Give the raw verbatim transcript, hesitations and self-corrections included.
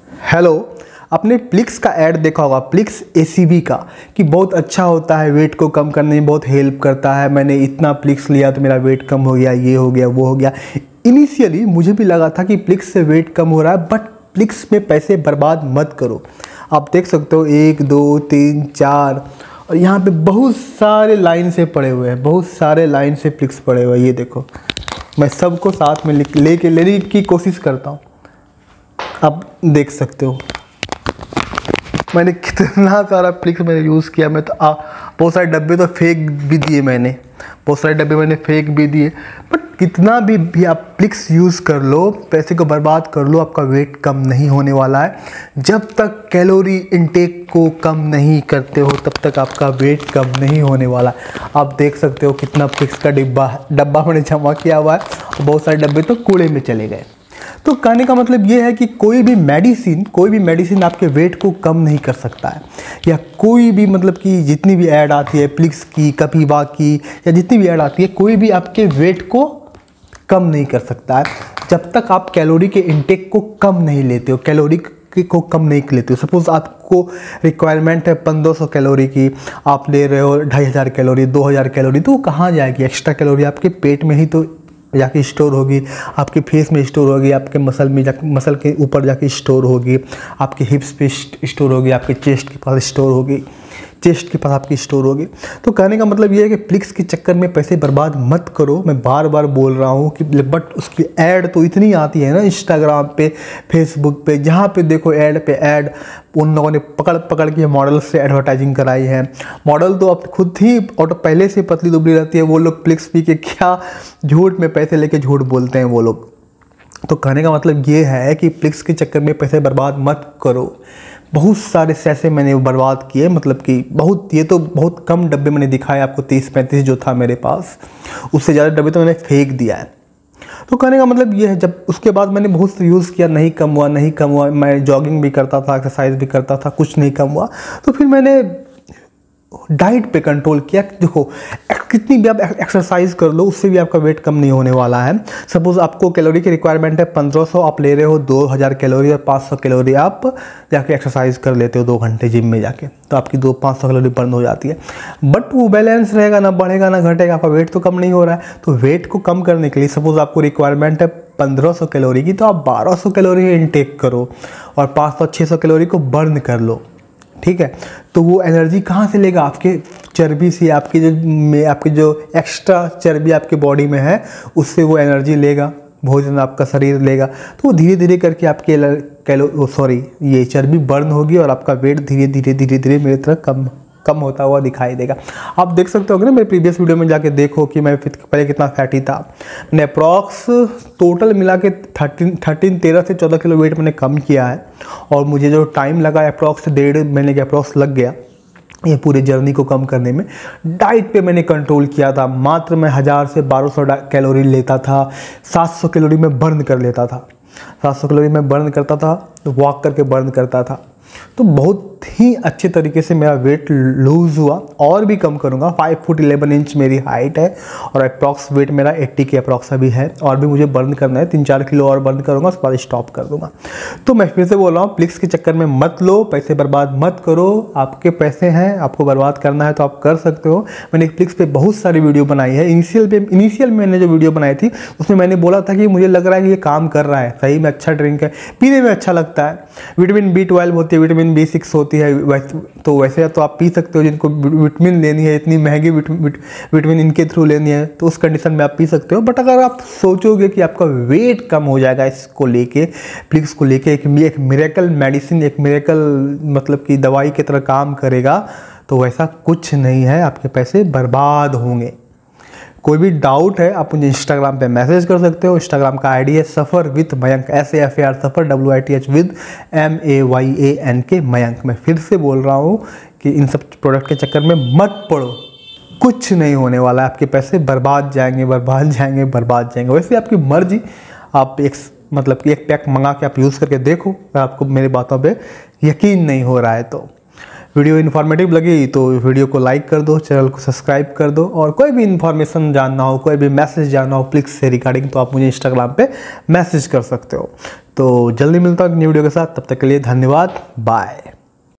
Hello, आपने प्लिक्स का add देखा होगा, प्लिक्स एसीबी का, कि बहुत अच्छा होता है, वेट को कम करने में बहुत हेल्प करता है। मैंने इतना प्लिक्स लिया तो मेरा वेट कम हो गया, ये हो गया, वो हो गया। इनिशियली मुझे भी लगा था कि प्लिक्स से वेट कम हो रहा है, बट प्लिक्स में पैसे बर्बाद मत करो। आप देख सकते हो एक दो तीन चार, और यहाँ पे बहुत सारे लाइन से पड़े हुए हैं, बहुत सारे लाइन से प्लिक्स पड़े हुए हैं। ये देखो, मैं सबको साथ में लेके लेने की कोशिश करता हूँ। आप देख सकते हो मैंने कितना सारा प्लिक्स मैंने यूज़ किया। मैं तो आ, बहुत सारे डब्बे तो फेंक भी दिए मैंने, बहुत सारे डब्बे मैंने फेंक भी दिए। बट कितना भी, भी आप प्लिक्स यूज़ कर लो, पैसे को बर्बाद कर लो, आपका वेट कम नहीं होने वाला है। जब तक कैलोरी इनटेक को कम नहीं करते हो तब तक आपका वेट कम नहीं होने वाला है। आप देख सकते हो कितना प्लिक्स का डिब्बा डब्बा मैंने जमा किया हुआ है, और बहुत सारे डब्बे तो कूड़े में चले गए। तो कहने का मतलब ये है कि कोई भी मेडिसिन कोई भी मेडिसिन आपके वेट को कम नहीं कर सकता है, या कोई भी मतलब कि जितनी भी ऐड आती है प्लिक्स की, कपिवा की, या जितनी भी ऐड आती है, कोई भी आपके वेट को कम नहीं कर सकता है जब तक आप कैलोरी के इनटेक को कम नहीं लेते हो, कैलोरी को कम नहीं लेते हो। सपोज आपको रिक्वायरमेंट है पंद्रह सौ कैलोरी की, आप ले रहे हो ढाई हज़ार कैलोरी, दो हज़ार कैलोरी, तो वो कहाँ जाएगी? एक्स्ट्रा कैलोरी आपके पेट में ही तो जाके स्टोर होगी, आपके फेस में स्टोर होगी, आपके मसल में जाके, मसल के ऊपर जाके स्टोर होगी, आपके हिप्स पे स्टोर होगी, आपके चेस्ट के पास स्टोर होगी, चेस्ट के पास आपकी स्टोर होगी। तो कहने का मतलब ये है कि प्लिक्स के चक्कर में पैसे बर्बाद मत करो। मैं बार बार बोल रहा हूँ कि बट उसकी ऐड तो इतनी आती है ना इंस्टाग्राम पे, फेसबुक पे, जहाँ पे देखो ऐड पे ऐड। उन लोगों ने पकड़ पकड़ के मॉडल से एडवर्टाइजिंग कराई है। मॉडल तो अब खुद ही और पहले से पतली दुबली रहती है, वो लोग प्लिक्स पी के क्या झूठ में पैसे लेके झूठ बोलते हैं वो लोग। तो कहने का मतलब ये है कि प्लिक्स के चक्कर में पैसे बर्बाद मत करो। बहुत सारे सैसे मैंने बर्बाद किए, मतलब कि बहुत, ये तो बहुत कम डब्बे मैंने दिखाए आपको, तीस पैंतीस जो था मेरे पास, उससे ज़्यादा डब्बे तो मैंने फेंक दिया है। तो कहने का मतलब ये है, जब उसके बाद मैंने बहुत यूज़ किया, नहीं कम हुआ, नहीं कम हुआ, मैं जॉगिंग भी करता था, एक्सरसाइज भी करता था, कुछ नहीं कम हुआ, तो फिर मैंने डाइट पे कंट्रोल किया। देखो, कितनी भी आप एक्सरसाइज कर लो उससे भी आपका वेट कम नहीं होने वाला है। सपोज आपको कैलोरी की रिक्वायरमेंट है पंद्रह सौ, आप ले रहे हो दो हज़ार कैलोरी, और पाँच सौ कैलोरी आप जाके एक्सरसाइज कर लेते हो दो घंटे जिम में जाके, तो आपकी दो पाँच सौ कैलोरी बर्न हो जाती है। बट वो बैलेंस रहेगा, ना बढ़ेगा ना घटेगा, आपका वेट तो कम नहीं हो रहा है। तो वेट को कम करने के लिए सपोज आपको रिक्वायरमेंट है पंद्रह सौ कैलोरी की, तो आप बारह सौ कैलोरी इनटेक करो और पाँच सौ छः सौ कैलोरी को बर्न कर लो, ठीक है। तो वो एनर्जी कहाँ से लेगा? आपके चर्बी से, आपकी जो में आपकी जो एक्स्ट्रा चर्बी आपके बॉडी में है उससे वो एनर्जी लेगा, भोजन आपका शरीर लेगा। तो वो धीरे धीरे करके आपके कैलो सॉरी ये चर्बी बर्न होगी, और आपका वेट धीरे धीरे धीरे धीरे मेरी तरह कम कम होता हुआ दिखाई देगा। आप देख सकते हो ना, मेरे प्रीवियस वीडियो में जाके देखो कि मैं पहले कितना फैटी था। मैंने अप्रॉक्स टोटल मिला के थर्टीन थर्टीन तेरह से चौदह किलो वेट मैंने कम किया है, और मुझे जो टाइम लगा अप्रॉक्स डेढ़ महीने के अप्रॉक्स लग गया ये पूरी जर्नी को कम करने में। डाइट पे मैंने कंट्रोल किया था, मात्र मैं हज़ार से बारह सौ कैलोरी लेता था, सात सौ कैलोरी में बर्न कर लेता था, सात सौ कैलोरी में बर्न करता था, वॉक करके बर्न करता था। तो बहुत ही अच्छे तरीके से मेरा वेट लूज़ हुआ, और भी कम करूँगा। फाइव फुट इलेवन इंच मेरी हाइट है, और अप्रॉक्स वेट मेरा एट्टी के अप्रॉक्स अभी है, और भी मुझे बर्न करना है, तीन चार किलो और बर्न करूँगा, उसके बाद स्टॉप कर दूँगा। तो मैं फिर से बोल रहा हूँ, प्लिक्स के चक्कर में मत लो, पैसे बर्बाद मत करो। आपके पैसे हैं, आपको बर्बाद करना है तो आप कर सकते हो। मैंने प्लिक्स पे बहुत सारी वीडियो बनाई है। इनिशियल पे इनिशियल मैंने जो वीडियो बनाई थी उसमें मैंने बोला था कि मुझे लग रहा है कि ये काम कर रहा है, सही में अच्छा ड्रिंक है, पीने में अच्छा लगता है, विटामिन बी ट्वेल्व होती है, विटामिन बी सिक्स होती है, वैसे तो वैसे तो आप पी सकते हो। जिनको विटामिन लेनी है, इतनी महंगी विटामिन इनके थ्रू लेनी है, तो उस कंडीशन में आप पी सकते हो। बट अगर आप सोचोगे कि आपका वेट कम हो जाएगा इसको लेके, प्लिक्स को लेके, एक एक मिरेकल मेडिसिन, एक मिरेकल मतलब कि दवाई की तरह काम करेगा, तो वैसा कुछ नहीं है, आपके पैसे बर्बाद होंगे। कोई भी डाउट है आप मुझे इंस्टाग्राम पे मैसेज कर सकते हो। इंस्टाग्राम का आईडी है Safar with Mayank, S A F A R Safar, W I T H with M A Y A N K Mayank. मैं फिर से बोल रहा हूँ कि इन सब प्रोडक्ट के चक्कर में मत पड़ो, कुछ नहीं होने वाला है, आपके पैसे बर्बाद जाएंगे, बर्बाद जाएंगे, बर्बाद जाएंगे। वैसे आपकी मर्जी, आप एक मतलब कि एक पैक मंगा के आप यूज़ करके देखो, अगर आपको मेरी बातों पर यकीन नहीं हो रहा है तो। वीडियो इन्फॉर्मेटिव लगी तो वीडियो को लाइक कर दो, चैनल को सब्सक्राइब कर दो, और कोई भी इन्फॉर्मेशन जानना हो, कोई भी मैसेज जानना हो प्लिक्स से रिगार्डिंग, तो आप मुझे इंस्टाग्राम पे मैसेज कर सकते हो। तो जल्दी मिलता हूँ एक न्यू वीडियो के साथ, तब तक के लिए धन्यवाद, बाय।